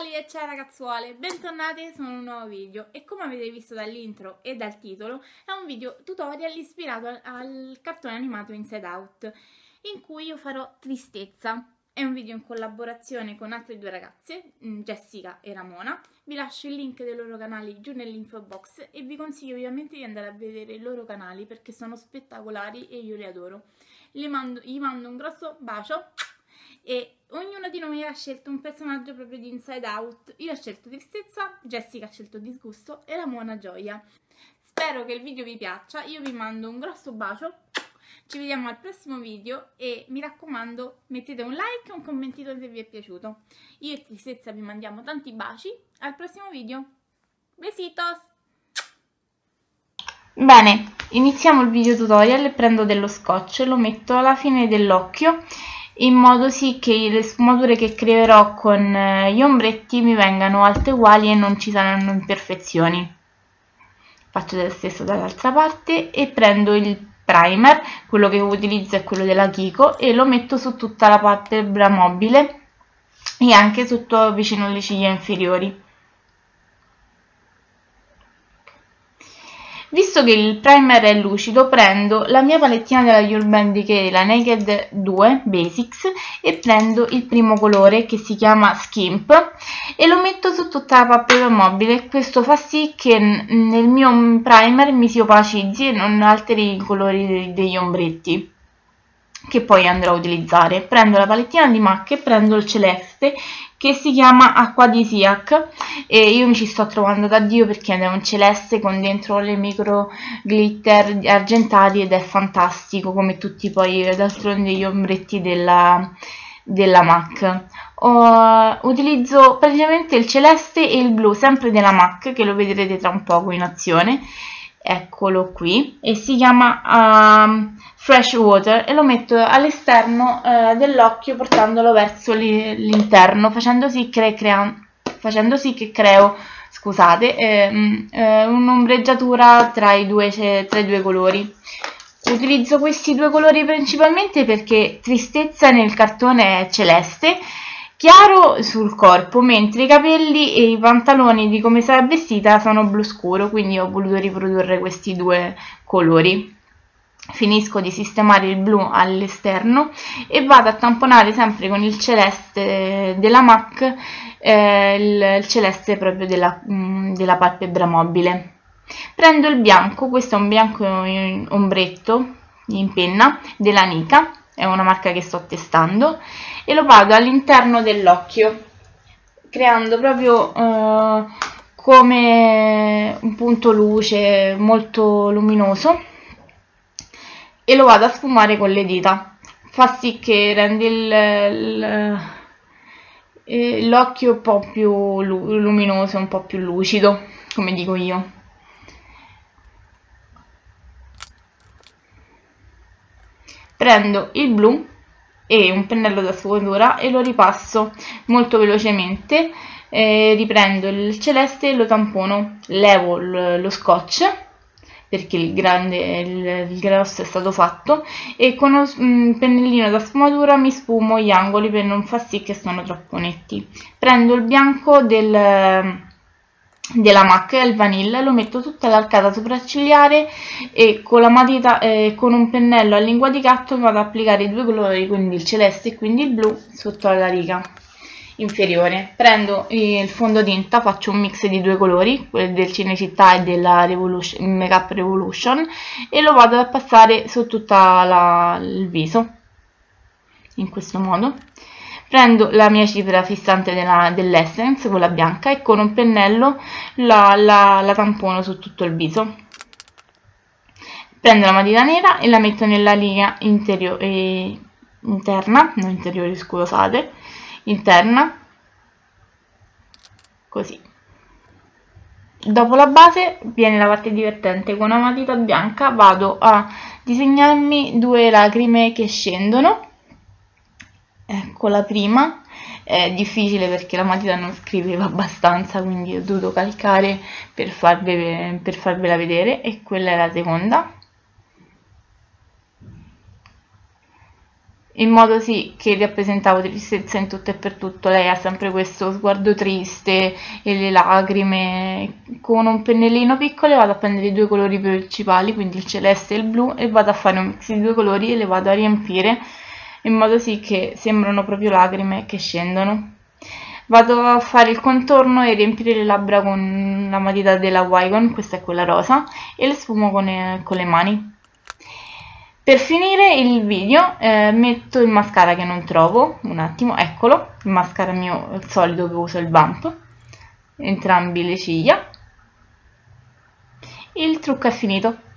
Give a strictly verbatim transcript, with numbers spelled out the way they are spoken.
ragazzuoli e ciao ragazzuole, bentornati su un nuovo video e come avete visto dall'intro e dal titolo è un video tutorial ispirato al, al cartone animato Inside Out in cui io farò Tristezza. È un video in collaborazione con altre due ragazze, Jessica e Ramona. Vi lascio il link dei loro canali giù nell'info box e vi consiglio ovviamente di andare a vedere i loro canali perché sono spettacolari e io li adoro. Gli mando, gli mando un grosso bacio. E ognuno di noi ha scelto un personaggio proprio di Inside Out. Io ho scelto Tristezza, Jessica ha scelto Disgusto e Ramona Gioia. Spero che il video vi piaccia, io vi mando un grosso bacio, ci vediamo al prossimo video e mi raccomando mettete un like e un commentino se vi è piaciuto. Io e Tristezza vi mandiamo tanti baci, al prossimo video, besitos! Bene, iniziamo il video tutorial. Prendo dello scotch, lo metto alla fine dell'occhio in modo sì che le sfumature che creerò con gli ombretti mi vengano alte uguali e non ci saranno imperfezioni. Faccio lo stesso dall'altra parte e prendo il primer, quello che utilizzo è quello della Kiko, e lo metto su tutta la palpebra mobile e anche sotto vicino alle ciglia inferiori. Visto che il primer è lucido, prendo la mia palettina della Urban Decay, la Naked due Basics, e prendo il primo colore che si chiama Skimp e lo metto su tutta la palpebra mobile. Questo fa sì che nel mio primer mi si opacizzi e non alteri i colori degli ombretti che poi andrò a utilizzare. Prendo la palettina di MAC e prendo il celeste che si chiama Aquadisiac e io mi ci sto trovando da Dio perché è un celeste con dentro le micro glitter argentali ed è fantastico, come tutti poi d'altronde gli ombretti della, della MAC. Ho, utilizzo praticamente il celeste e il blu sempre della MAC, che lo vedrete tra un poco in azione. Eccolo qui, e si chiama um, Fresh Water e lo metto all'esterno uh, dell'occhio portandolo verso l'interno, facendo sì che crea, facendo sì che creo scusate, ehm, eh, un'ombreggiatura tra i due, tra i due colori. Utilizzo questi due colori principalmente perché Tristezza nel cartone è celeste chiaro sul corpo, mentre i capelli e i pantaloni di come sarà vestita sono blu scuro, quindi ho voluto riprodurre questi due colori. Finisco di sistemare il blu all'esterno e vado a tamponare sempre con il celeste della MAC eh, il, il celeste proprio della, della palpebra mobile. Prendo il bianco, questo è un bianco in ombretto in penna della Nika, è una marca che sto testando, e lo vado all'interno dell'occhio creando proprio eh, come un punto luce molto luminoso e lo vado a sfumare con le dita. Fa sì che rende l'occhio un po' più luminoso, un po' più lucido, come dico io. Prendo il blu e un pennello da sfumatura e lo ripasso molto velocemente, eh, riprendo il celeste e lo tampono, levo lo scotch perché il grande il, il grosso è stato fatto e con un pennellino da sfumatura mi sfumo gli angoli per non far sì che sono troppo netti. Prendo il bianco del della MAC e il vanilla, lo metto tutta l'arcata sopraccigliare e con la matita eh, con un pennello a lingua di gatto vado ad applicare i due colori, quindi il celeste e quindi il blu, sotto la riga inferiore. Prendo il fondotinta, faccio un mix di due colori, quelli del Cinecittà e della Revolution, Makeup Revolution, e lo vado a passare su tutto il viso in questo modo. Prendo la mia cipria fissante dell'Essence, quella bianca, e con un pennello la, la, la tampono su tutto il viso. Prendo la matita nera e la metto nella linea eh, interna, non interiore scusate, interna, così. Dopo la base viene la parte divertente, con una matita bianca vado a disegnarmi due lacrime che scendono. Ecco la prima, è difficile perché la matita non scriveva abbastanza, quindi ho dovuto calcare per, farve, per farvela vedere, e quella è la seconda. in modo sì che rappresentavo tristezza in tutto e per tutto. Lei ha sempre questo sguardo triste e le lacrime. Con un pennellino piccolo vado a prendere i due colori principali, quindi il celeste e il blu, e vado a fare un mix di due colori e le vado a riempire in modo sì che sembrano proprio lacrime che scendono. Vado a fare il contorno e riempire le labbra con la matita della Wycon, questa è quella rosa, e le sfumo con, eh, con le mani. Per finire il video eh, metto il mascara che non trovo, un attimo, eccolo, il mascara mio il solito che uso, il Bump, entrambi le ciglia. Il trucco è finito.